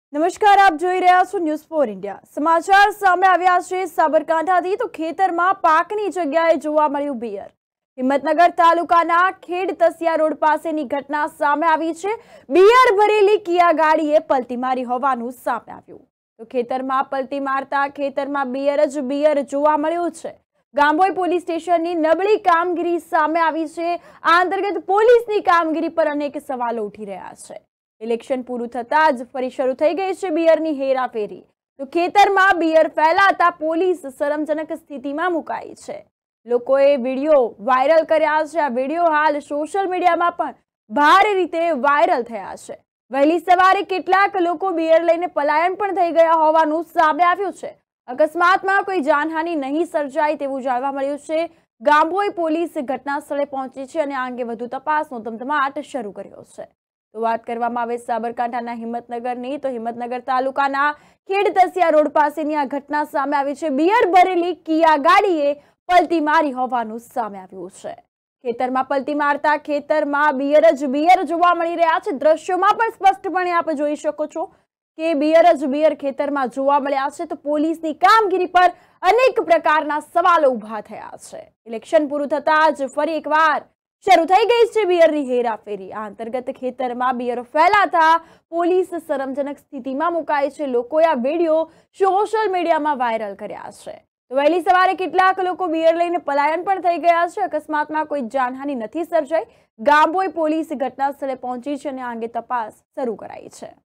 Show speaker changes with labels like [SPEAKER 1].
[SPEAKER 1] નમસ્કાર, આપ જોઈ રહ્યા છો ન્યૂઝ ફોર ઇન્ડિયા। સમાચાર સામે આવ્યા છે સાબરકાંઠાથી। તો ખેતરમાં પાકની જગ્યાએ જોવા મળ્યું બિયર। હિંમતનગર તાલુકાના ખેડ તસિયા રોડ પાસેની ઘટના સામે આવી છે। બિયર ભરેલી કિયા ગાડીએ પલટી મારી હોવાનું સામે આવ્યું। તો ખેતરમાં પલટી મારતા ખેતરમાં બિયર જોવા મળ્યું છે। ગાંભોઈ પોલીસ સ્ટેશનની નબળી કામગીરી સામે આવી છે। આ અંતર્ગત પોલીસની કામગીરી પર અનેક સવાલો ઉઠી રહ્યા છે। ઇલેક્શન પૂરું થતાં જ ફરી શરૂ થઈ ગઈ છે બિયરની હેરાફેરી। તો ખેતરમાં બિયર ફેલાતા પોલીસ શરમજનક સ્થિતિમાં મુકાઈ છે। લોકોએ વિડીયો વાયરલ કર્યા છે। આ વિડીયો હાલ સોશિયલ મીડિયામાં પણ ભારે રીતે વાયરલ થયા છે। વહેલી સવારે કેટલાક લોકો બિયર લઈને પલાયન પણ થઈ ગયા હોવાનું સામે આવ્યું છે। અકસ્માતમાં કોઈ જાનહાનિ નહીં સર્જાય તેવું જાણવા મળ્યું છે। ગાંભોઈ પોલીસ ઘટના સ્થળે પહોંચી છે અને આ અંગે વધુ તપાસનો ધમધમાટ શરૂ કર્યો છે। તો વાત કરવામાં આવે સાબરકાંઠાના હિંમતનગરની, તો હિંમતનગર તાલુકાના ખેડ તસિયા રોડ પાસેની આ ઘટના સામે આવી છે। બિયર ભરેલી કિયા ગાડીએ પલટી મારી હોવાનું સામે આવ્યું છે। ખેતરમાં પલટી મારતા ખેતરમાં બિયર જોવા મળી રહ્યા છે। દ્રશ્યોમાં પણ સ્પષ્ટપણે આપ જોઈ શકો છો કે બિયર ખેતરમાં જોવા મળ્યા છે। તો પોલીસની કામગીરી પર અનેક પ્રકારના સવાલો ઉભા થયા છે। ઇલેક્શન પૂરું થતાં જ ફરી એકવાર શરૂ થઈ ગઈ છે બિયરની હેરાફેરી। આ અંતર્ગત ખેતરમાં બિયર ફેલાતા પોલીસ શરમજનક સ્થિતિમાં મુકાઈ છે। લોકોએ આ વિડીયો સોશિયલ મીડિયામાં વાયરલ કર્યા છે। તો વહેલી સવારે કેટલાક લોકો બિયર લઈને પલાયન પણ થઈ ગયા છે। અકસ્માતમાં કોઈ જાનહાનિ નથી સર્જાઈ। ગાંભોઈ પોલીસ ઘટના સ્થળે પહોંચી છે અને આ અંગે તપાસ શરૂ કરાઈ છે।